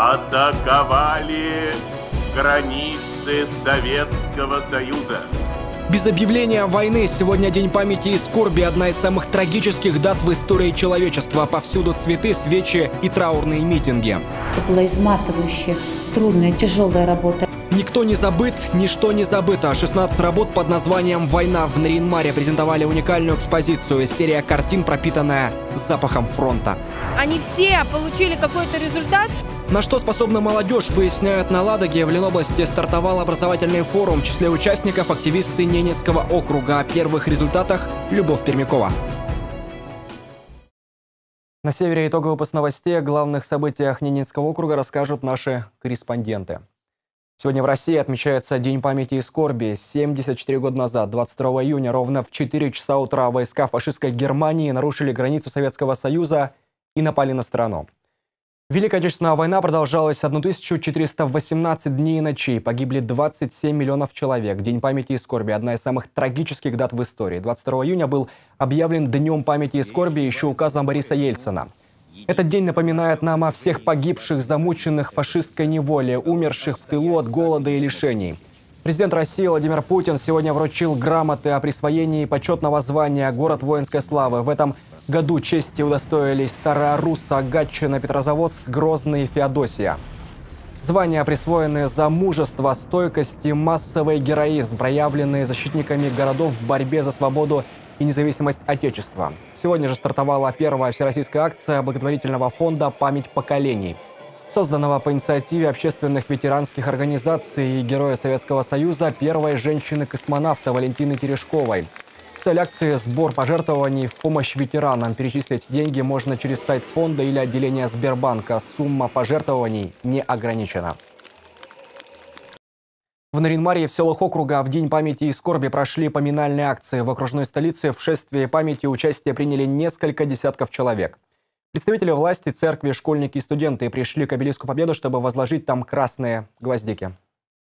атаковали границы Советского Союза. Без объявления войны сегодня День памяти и скорби – одна из самых трагических дат в истории человечества. Повсюду цветы, свечи и траурные митинги. Это была изматывающая, трудная, тяжелая работа. Никто не забыт, ничто не забыто. 16 работ под названием «Война» в Нарьян-Маре презентовали уникальную экспозицию. Серия картин, пропитанная запахом фронта. Они все получили какой-то результат. На что способна молодежь, выясняют на Ладоге. В Ленобласти стартовал образовательный форум. В числе участников активисты Ненецкого округа. О первых результатах Любовь Пермякова. На севере итоговый выпуск новостей. О главных событиях Ненецкого округа расскажут наши корреспонденты. Сегодня в России отмечается День памяти и скорби. 74 года назад, 22 июня, ровно в 4 часа утра войска фашистской Германии нарушили границу Советского Союза и напали на страну. Великая Отечественная война продолжалась 1418 дней и ночей. Погибли 27 миллионов человек. День памяти и скорби – одна из самых трагических дат в истории. 22 июня был объявлен Днем памяти и скорби еще указом Бориса Ельцина. Этот день напоминает нам о всех погибших, замученных фашистской неволе, умерших в тылу от голода и лишений. Президент России Владимир Путин сегодня вручил грамоты о присвоении почетного звания «Город воинской славы». В этом году чести удостоились Старая Русса, Гатчина, Петрозаводск, Грозный и Феодосия. Звания присвоены за мужество, стойкость и массовый героизм, проявленные защитниками городов в борьбе за свободу и независимость Отечества. Сегодня же стартовала первая всероссийская акция благотворительного фонда «Память поколений», созданного по инициативе общественных ветеранских организаций и героя Советского Союза первой женщины-космонавта Валентины Терешковой. Цель акции – сбор пожертвований в помощь ветеранам. Перечислить деньги можно через сайт фонда или отделения Сбербанка. Сумма пожертвований не ограничена. В Нарьян-Маре и в селах округа в День памяти и скорби прошли поминальные акции. В окружной столице в шествии памяти участие приняли несколько десятков человек. Представители власти, церкви, школьники и студенты пришли к обелиску Победы, чтобы возложить там красные гвоздики.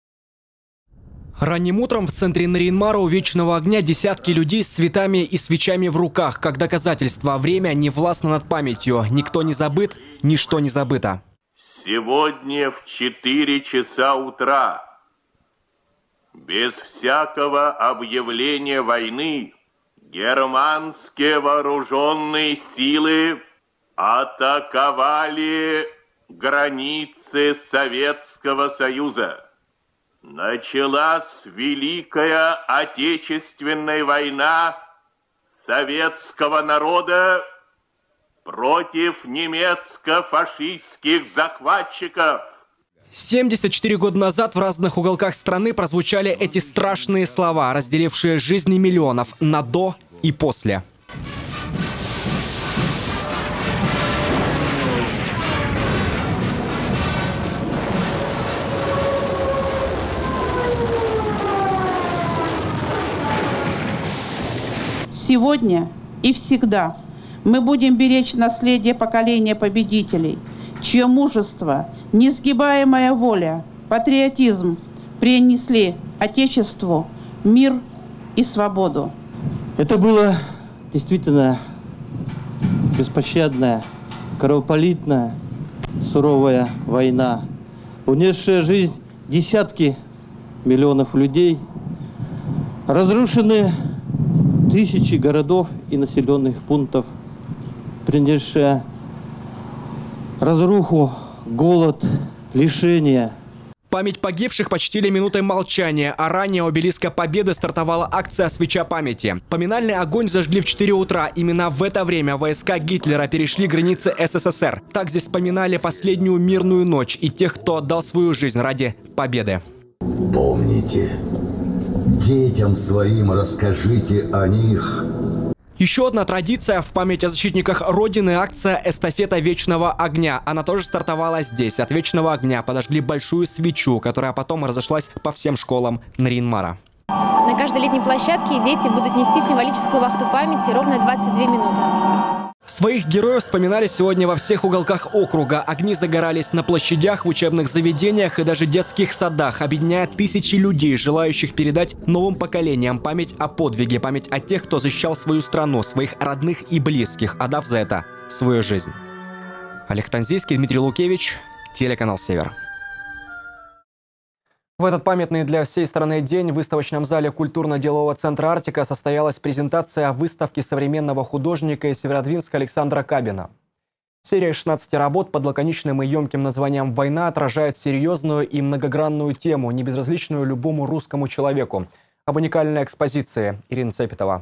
Ранним утром в центре Нарьян-Мара у Вечного огня десятки людей с цветами и свечами в руках. Как доказательство, время не властно над памятью. Никто не забыт, ничто не забыто. Сегодня в 4 часа утра, без всякого объявления войны, германские вооруженные силы атаковали границы Советского Союза. Началась Великая Отечественная война советского народа против немецко-фашистских захватчиков. 74 года назад в разных уголках страны прозвучали эти страшные слова, разделившие жизни миллионов на «до» и «после». Сегодня и всегда мы будем беречь наследие поколения победителей, чье мужество, несгибаемая воля, патриотизм принесли Отечеству мир и свободу. Это была действительно беспощадная, кровопролитная, суровая война, унесшая жизнь десятки миллионов людей, разрушенные тысячи городов и населенных пунктов, принесшая разруху, голод, лишения. Память погибших почтили минутой молчания, а ранее у обелиска Победы стартовала акция «Свеча памяти». Поминальный огонь зажгли в 4 утра. Именно в это время войска Гитлера перешли границы СССР. Так здесь вспоминали последнюю мирную ночь и тех, кто отдал свою жизнь ради победы. Помните, детям своим расскажите о них. Еще одна традиция в память о защитниках Родины – акция «Эстафета Вечного огня». Она тоже стартовала здесь. От Вечного огня подожгли большую свечу, которая потом разошлась по всем школам Нарьян-Мара. На каждой летней площадке дети будут нести символическую вахту памяти ровно 22 минуты. Своих героев вспоминали сегодня во всех уголках округа. Огни загорались на площадях, в учебных заведениях и даже детских садах, объединяя тысячи людей, желающих передать новым поколениям память о подвиге, память о тех, кто защищал свою страну, своих родных и близких, отдав за это свою жизнь. Олег Танзийский, Дмитрий Лукевич, телеканал «Север». В этот памятный для всей страны день в выставочном зале культурно-делового центра «Арктика» состоялась презентация выставки современного художника из Северодвинска Александра Кабина. Серия 16 работ под лаконичным и емким названием «Война» отражает серьезную и многогранную тему, небезразличную любому русскому человеку. Об уникальной экспозиции Ирина Цепетова.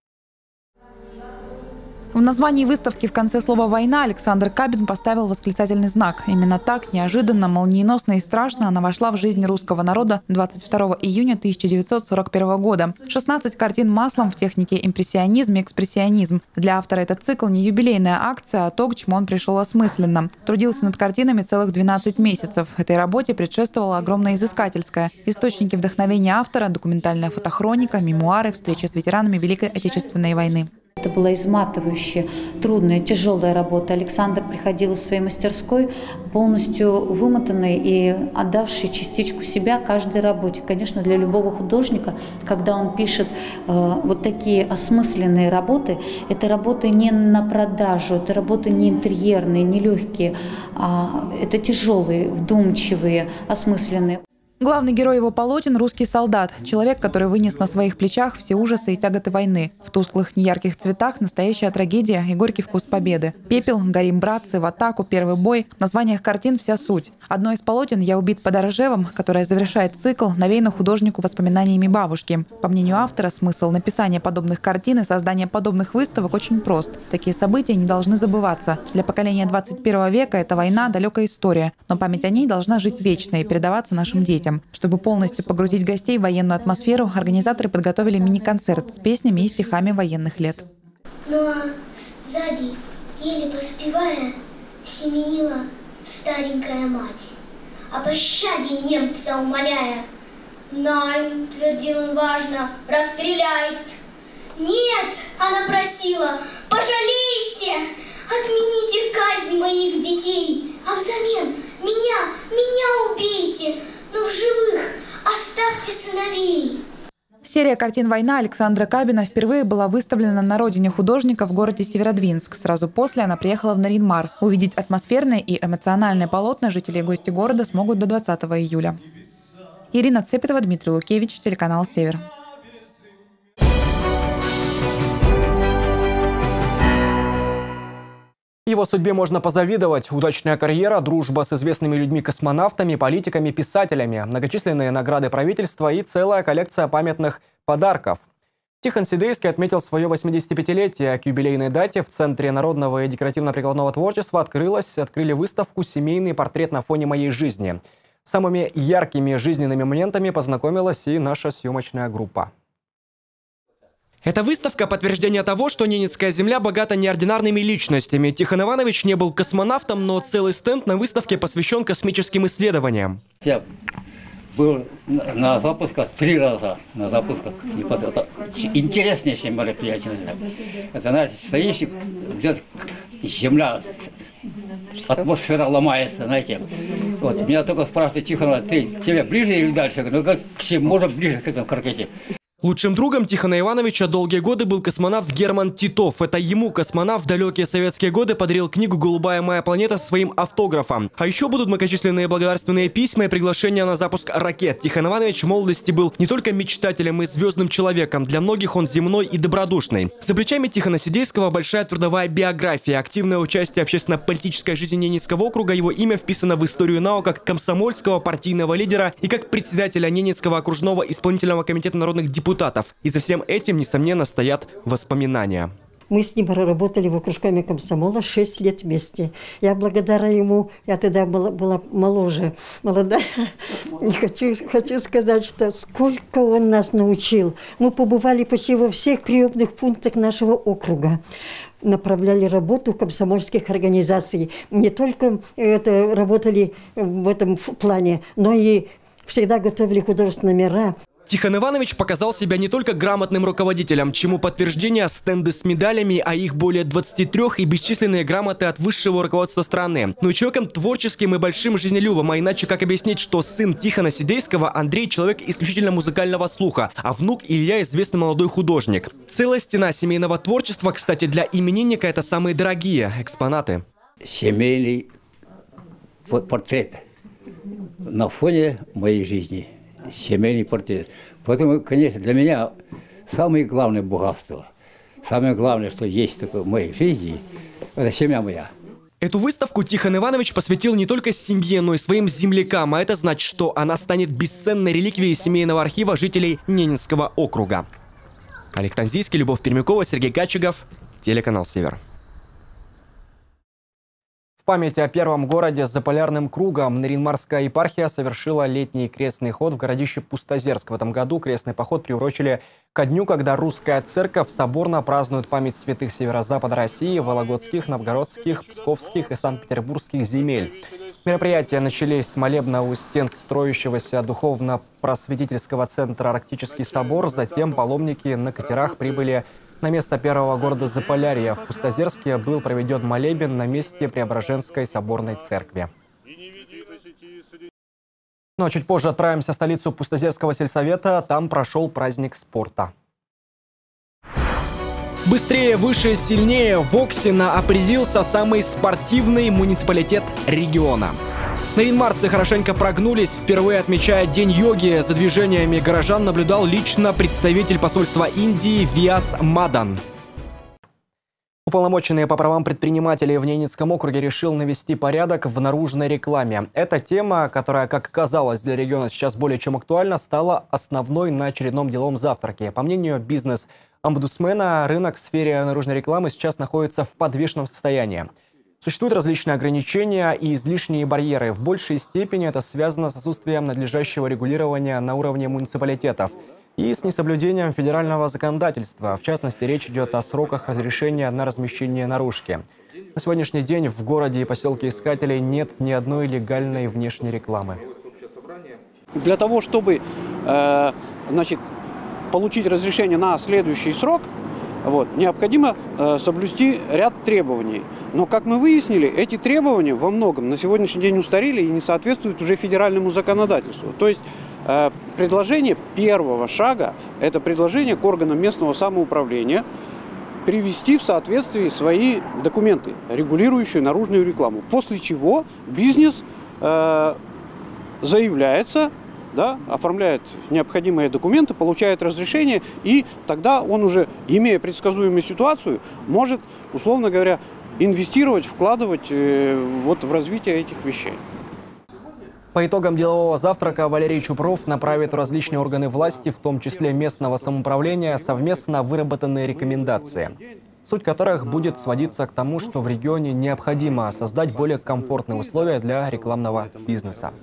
В названии выставки в конце слова «война» Александр Кабин поставил восклицательный знак. Именно так, неожиданно, молниеносно и страшно она вошла в жизнь русского народа 22 июня 1941 года. 16 картин маслом в технике импрессионизм и экспрессионизм. Для автора этот цикл не юбилейная акция, а то, к чему он пришел осмысленно. Трудился над картинами целых 12 месяцев. Этой работе предшествовала огромная изыскательская. Источники вдохновения автора – документальная фотохроника, мемуары, встречи с ветеранами Великой Отечественной войны. Это была изматывающая, трудная, тяжелая работа. Александр приходил из своей мастерской полностью вымотанный и отдавший частичку себя каждой работе. Конечно, для любого художника, когда он пишет вот такие осмысленные работы, это работы не на продажу, это работы не интерьерные, не легкие, а это тяжелые, вдумчивые, осмысленные. Главный герой его полотен – русский солдат. Человек, который вынес на своих плечах все ужасы и тяготы войны. В тусклых, неярких цветах настоящая трагедия и горький вкус победы. Пепел, горим, братцы, в атаку, первый бой. В названиях картин вся суть. Одно из полотен «Я убит под Оржевом», которое завершает цикл, навеяно художнику воспоминаниями бабушки. По мнению автора, смысл написания подобных картин и создания подобных выставок очень прост. Такие события не должны забываться. Для поколения 21 века эта война – далекая история. Но память о ней должна жить вечно и передаваться нашим детям. Чтобы полностью погрузить гостей в военную атмосферу, организаторы подготовили мини-концерт с песнями и стихами военных лет. Ну а сзади, еле поспевая, семенила старенькая мать, о пощаде немца умоляя. «Найн», — твердил он важно, — «расстреляет». «Нет», — она просила, — «пожалейте, отмените казнь моих детей, а взамен меня убейте, но в живых оставьте сыновей». Серия картин «Война» Александра Кабина впервые была выставлена на родине художника в городе Северодвинск. Сразу после она приехала в Нарьян-Мар. Увидеть атмосферные и эмоциональные полотна жители и гости города смогут до 20 июля. Ирина Цепетова, Дмитрий Лукевич, телеканал «Север». Его судьбе можно позавидовать. Удачная карьера, дружба с известными людьми-космонавтами, политиками, писателями, многочисленные награды правительства и целая коллекция памятных подарков. Тихон Сидейский отметил свое 85-летие. К юбилейной дате в Центре народного и декоративно-прикладного творчества открыли выставку «Семейный портрет на фоне моей жизни». С самыми яркими жизненными моментами познакомилась и наша съемочная группа. Эта выставка – подтверждение того, что Ненецкая земля богата неординарными личностями. Тихон Иванович не был космонавтом, но целый стенд на выставке посвящен космическим исследованиям. Я был на запусках 3 раза. На запусках. Это интереснейшее мероприятие. Это, знаете, стоишь, где-то земля, атмосфера ломается, знаете. Вот, меня только спрашивают: Тихон, тебе ближе или дальше? Я говорю, ну как можно ближе к этому ракете. Лучшим другом Тихона Ивановича долгие годы был космонавт Герман Титов. Это ему космонавт в далекие советские годы подарил книгу «Голубая моя планета» своим автографом. А еще будут многочисленные благодарственные письма и приглашения на запуск ракет. Тихон Иванович в молодости был не только мечтателем и звездным человеком. Для многих он земной и добродушный. За плечами Тихона Сидейского большая трудовая биография. Активное участие в общественно-политической жизни Ненецкого округа. Его имя вписано в историю НАО как комсомольского партийного лидера и как председателя Ненецкого окружного исполнительного комитета народных депутатов. И за всем этим, несомненно, стоят воспоминания. Мы с ним работали в окружкоме комсомола 6 лет вместе. Я благодарна ему, я тогда была моложе, молодая. И хочу сказать, что сколько он нас научил. Мы побывали почти во всех приемных пунктах нашего округа. Направляли работу комсомольских организаций. Не только работали в этом плане, но и всегда готовили художественные номера. Тихон Иванович показал себя не только грамотным руководителем, чему подтверждение стенды с медалями, а их более 23 и бесчисленные грамоты от высшего руководства страны, но и человеком творческим и большим жизнелюбом, а иначе как объяснить, что сын Тихона Сидейского Андрей человек исключительно музыкального слуха, а внук Илья известный молодой художник. Целая стена семейного творчества, кстати, для именинника это самые дорогие экспонаты. Семейный портрет на фоне моей жизни, семейный портрет. Поэтому, конечно, для меня самое главное богатство, самое главное, что есть такое в моей жизни, это семья моя. Эту выставку Тихон Иванович посвятил не только семье, но и своим землякам, а это значит, что она станет бесценной реликвией семейного архива жителей Ненецкого округа. Олег Танзийский, Любовь Пермякова, Сергей Качегов, телеканал «Север». В память о первом городе с заполярным кругом Нарьян-Марская епархия совершила летний крестный ход в городище Пустозерск. В этом году крестный поход приурочили ко дню, когда русская церковь соборно празднует память святых северо-запада России, вологодских, новгородских, псковских и санкт-петербургских земель. Мероприятия начались с молебна у стен строящегося духовно-просветительского центра «Арктический собор». Затем паломники на катерах прибыли на место первого города Заполярья. В Пустозерске был проведен молебен на месте Преображенской соборной церкви. Ну а чуть позже отправимся в столицу Пустозерского сельсовета. Там прошел праздник спорта. Быстрее, выше, сильнее. В Оксино определился самый спортивный муниципалитет региона. Нарьян-марцы хорошенько прогнулись, впервые отмечая День йоги. За движениями горожан наблюдал лично представитель посольства Индии Виас Мадан. Уполномоченный по правам предпринимателей в Ненецком округе решил навести порядок в наружной рекламе. Эта тема, которая, как казалось, для региона сейчас более чем актуальна, стала основной на очередном деловом завтраке. По мнению бизнес-омбудсмена, рынок в сфере наружной рекламы сейчас находится в подвешенном состоянии. Существуют различные ограничения и излишние барьеры. В большей степени это связано с отсутствием надлежащего регулирования на уровне муниципалитетов и с несоблюдением федерального законодательства. В частности, речь идет о сроках разрешения на размещение наружки. На сегодняшний день в городе и поселке Искателей нет ни одной легальной внешней рекламы. Для того, чтобы получить разрешение на следующий срок, необходимо соблюсти ряд требований. Но, как мы выяснили, эти требования во многом на сегодняшний день устарели и не соответствуют уже федеральному законодательству. То есть предложение первого шага – это предложение к органам местного самоуправления привести в соответствие свои документы, регулирующие наружную рекламу. После чего бизнес заявляется, оформляет необходимые документы, получает разрешение, и тогда он уже, имея предсказуемую ситуацию, может, условно говоря, инвестировать, вкладывать в развитие этих вещей. По итогам делового завтрака Валерий Чупров направит в различные органы власти, в том числе местного самоуправления, совместно выработанные рекомендации, суть которых будет сводиться к тому, что в регионе необходимо создать более комфортные условия для рекламного бизнеса.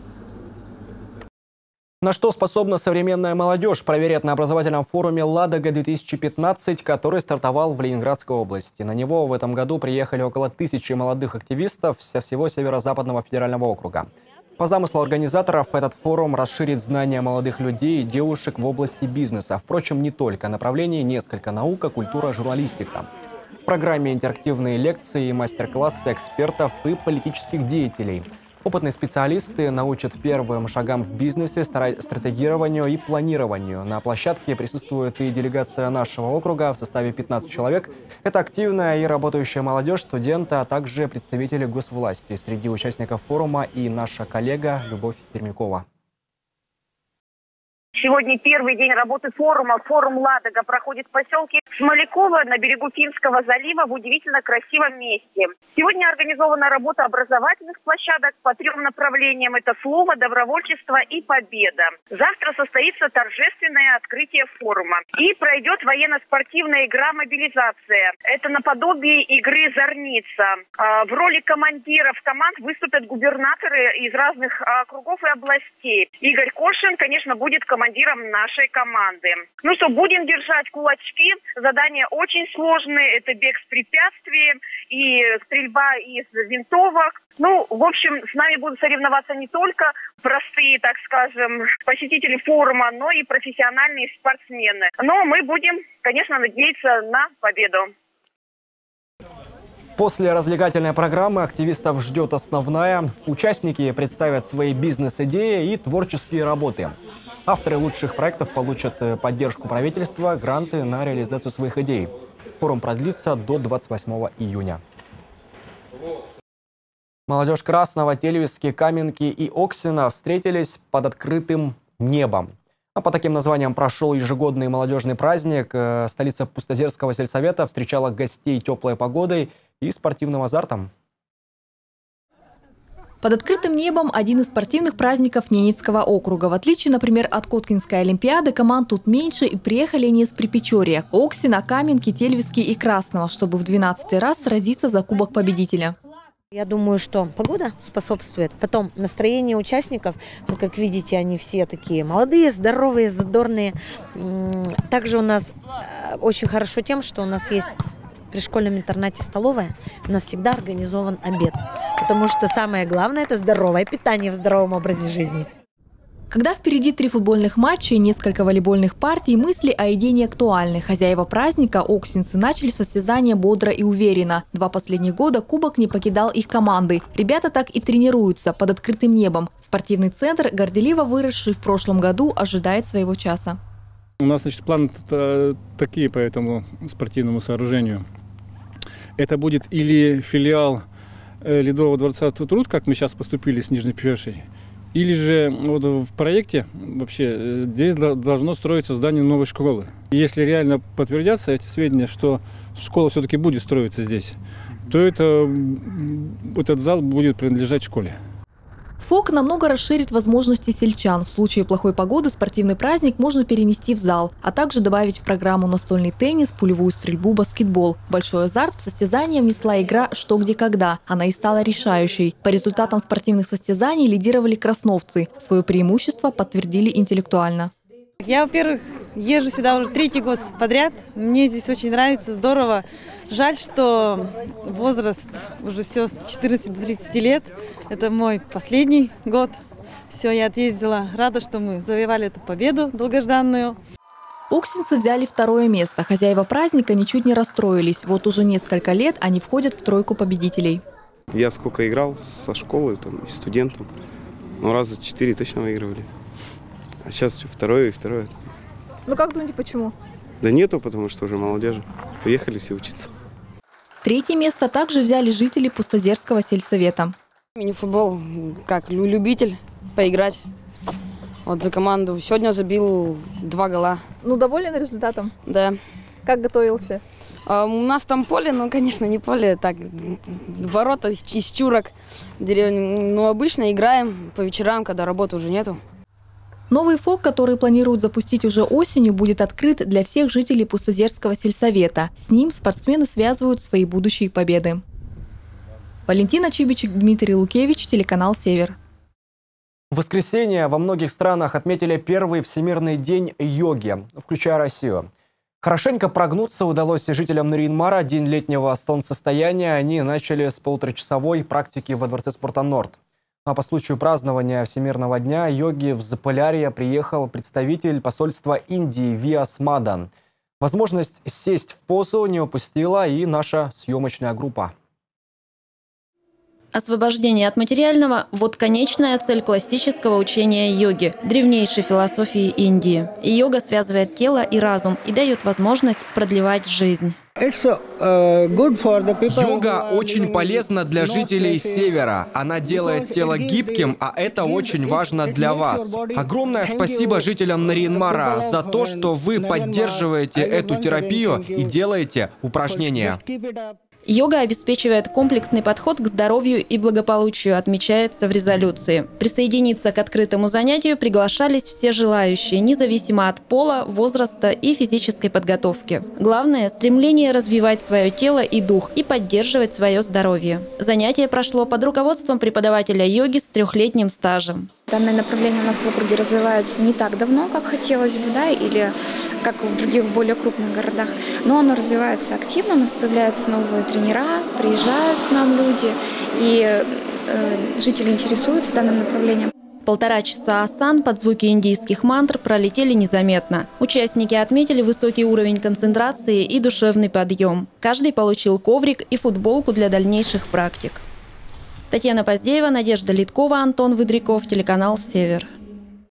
На что способна современная молодежь, проверят на образовательном форуме «Ладога-2015», который стартовал в Ленинградской области. На него в этом году приехали около 1000 молодых активистов со всего Северо-Западного федерального округа. По замыслу организаторов, этот форум расширит знания молодых людей и девушек в области бизнеса. Впрочем, не только. Направлений несколько: наука, культура, журналистика. В программе интерактивные лекции и мастер-классы экспертов и политических деятелей. Опытные специалисты научат первым шагам в бизнесе, стратегированию и планированию. На площадке присутствует и делегация нашего округа в составе 15 человек. Это активная и работающая молодежь, студенты, а также представители госвласти. Среди участников форума и наша коллега Любовь Пермякова. Сегодня первый день работы форума. Форум «Ладога» проходит в поселке Смоляково на берегу Финского залива в удивительно красивом месте. Сегодня организована работа образовательных площадок по 3 направлениям. Это слово, добровольчество и победа. Завтра состоится торжественное открытие форума. И пройдет военно-спортивная игра «Мобилизация». Это наподобие игры «Зорница». В роли командиров команд выступят губернаторы из разных округов и областей. Игорь Кошин, конечно, будет командиром нашей команды. Ну что, будем держать кулачки. Задания очень сложные. Это бег с препятствием и стрельба из винтовок. Ну, в общем, с нами будут соревноваться не только простые, так скажем, посетители форума, но и профессиональные спортсмены. Но мы будем, конечно, надеяться на победу. После развлекательной программы активистов ждет основная. Участники представят свои бизнес-идеи и творческие работы. Авторы лучших проектов получат поддержку правительства, гранты на реализацию своих идей. Форум продлится до 28 июня. Молодежь Красного, Тельвиски, Каменки и Оксина встретились под открытым небом. А по таким названиям прошел ежегодный молодежный праздник. Столица Пустозерского сельсовета встречала гостей теплой погодой и спортивным азартом. Под открытым небом один из спортивных праздников Ненецкого округа. В отличие, например, от Коткинской олимпиады, команд тут меньше и приехали они из Припечорья, Оксина, Каменки, Тельвиски и Красного, чтобы в 12-й раз сразиться за Кубок победителя. Я думаю, что погода способствует. Потом настроение участников, ну, как видите, они все такие молодые, здоровые, задорные. Также у нас очень хорошо тем, что у нас есть при школьном интернате столовая, у нас всегда организован обед. Потому что самое главное – это здоровое питание в здоровом образе жизни. Когда впереди 3 футбольных матча и несколько волейбольных партий, мысли о еде не актуальны. Хозяева праздника, оксинцы, начали состязание бодро и уверенно. 2 последних года Кубок не покидал их команды. Ребята так и тренируются под открытым небом. Спортивный центр, горделиво выросший в прошлом году, ожидает своего часа. У нас, значит, планы такие по этому спортивному сооружению. Это будет или филиал Ледового дворца «Труд», как мы сейчас поступили с Нижней Пешей, или же вот в проекте вообще здесь должно строиться здание новой школы. Если реально подтвердятся эти сведения, что школа все-таки будет строиться здесь, то этот зал будет принадлежать школе. ФОК намного расширит возможности сельчан. В случае плохой погоды спортивный праздник можно перенести в зал, а также добавить в программу настольный теннис, пулевую стрельбу, баскетбол. Большой азарт в состязание внесла игра «Что, где, когда». Она и стала решающей. По результатам спортивных состязаний лидировали красновцы. Свое преимущество подтвердили интеллектуально. Я, во-первых, езжу сюда уже 3-й год подряд. Мне здесь очень нравится, здорово. Жаль, что возраст уже все с 14 до 30 лет. Это мой последний год. Все, я отъездила. Рада, что мы завоевали эту победу долгожданную. Оксинцы взяли 2-е место. Хозяева праздника ничуть не расстроились. Вот уже несколько лет они входят в 3-ку победителей. Я сколько играл со школы, и студентом, но раза 4 точно выигрывали. А сейчас что, 2-е и 2-е. Ну как думаете, почему? Да нету, потому что уже молодежи. Уехали все учиться. 3-е место также взяли жители Пустозерского сельсовета. Мини-футбол, как любитель поиграть. Вот за команду. Сегодня забил 2 гола. Ну, доволен результатом? Да. Как готовился? У нас там поле, ну, конечно, не поле, так, ворота из чурок деревни. Ну, обычно играем по вечерам, когда работы уже нету. Новый ФОК, который планируют запустить уже осенью, будет открыт для всех жителей Пустозерского сельсовета. С ним спортсмены связывают свои будущие победы. Валентина Чибичек, Дмитрий Лукевич, телеканал «Север». В воскресенье во многих странах отметили первый Всемирный день йоги, включая Россию. Хорошенько прогнуться удалось и жителям Нарьян-Мара. День летнего солнцестояния они начали с полуторачасовой практики во Дворце спорта «Норд». А по случаю празднования Всемирного дня йоги в Заполярье приехал представитель посольства Индии Виас Мадан. Возможность сесть в позу не упустила и наша съемочная группа. Освобождение от материального – вот конечная цель классического учения йоги, древнейшей философии Индии. И йога связывает тело и разум и дает возможность продлевать жизнь. Йога очень полезна для жителей Севера. Она делает тело гибким, а это очень важно для вас. Огромное спасибо жителям Нарьян-Мара за то, что вы поддерживаете эту терапию и делаете упражнения. Йога обеспечивает комплексный подход к здоровью и благополучию, отмечается в резолюции. Присоединиться к открытому занятию приглашались все желающие, независимо от пола, возраста и физической подготовки. Главное – стремление развивать свое тело и дух и поддерживать свое здоровье. Занятие прошло под руководством преподавателя йоги с 3-летним стажем. Данное направление у нас в округе развивается не так давно, как хотелось бы, да, или как в других более крупных городах. Но оно развивается активно, у нас появляются новые тренера, приезжают к нам люди, и жители интересуются данным направлением. 1,5 часа асан под звуки индийских мантр пролетели незаметно. Участники отметили высокий уровень концентрации и душевный подъем. Каждый получил коврик и футболку для дальнейших практик. Татьяна Поздеева, Надежда Литкова, Антон Выдряков, телеканал «Север».